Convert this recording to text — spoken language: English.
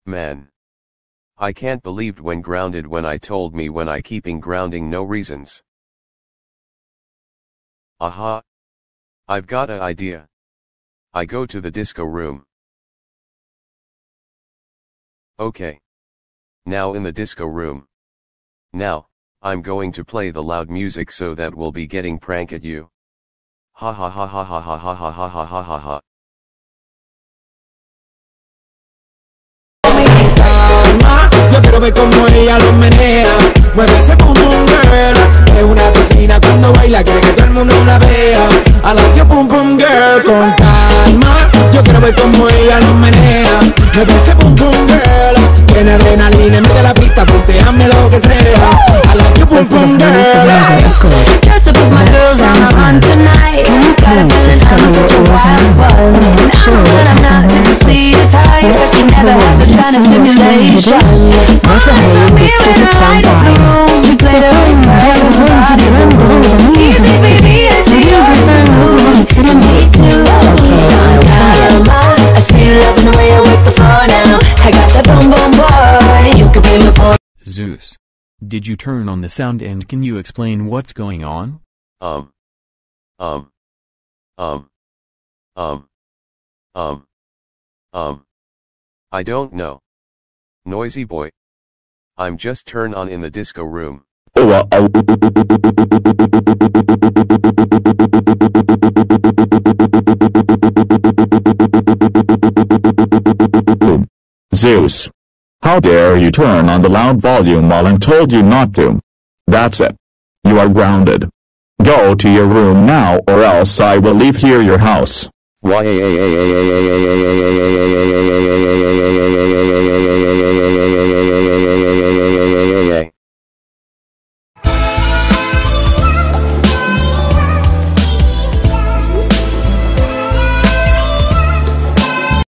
Man. I can't believed when grounded when I told me when I keeping grounding no reasons. Aha. I've got a idea. I go to the disco room. Okay. Now in the disco room. Now, I'm going to play the loud music so that we'll be getting prank at you. Ha ha ha ha ha ha ha ha ha ha ha ha ha. Yo quiero ver cómo ella lo menea. Mueve ese pum pum girl. Es una asesina cuando baila, quiere que todo el mundo la vea. I like your pum pum girl. Con calma, yo quiero ver cómo ella lo menea. Mueve ese pum pum girl. Tiene adrenalina, mete la pista, ponteame lo que sea. I like your pum pum girl. Just to put my girls on the hunt tonight. Got a feeling I'm such a wild one. And I know that I'm not typically your type, but you never have this kind of stimulation. What the hell is this stupid song, guys? You play the easy baby, I see you're in the mood. And me too. I see you loving the way I work the floor now. I got that boom boom boy. You could be my boy. Zeus. Did you turn on the sound and can you explain what's going on? I don't know. Noisy boy. I'm just turned on in the disco room. Zeus. How dare you turn on the loud volume while I told you not to? That's it. You are grounded. Go to your room now or else I will leave here your house. Why?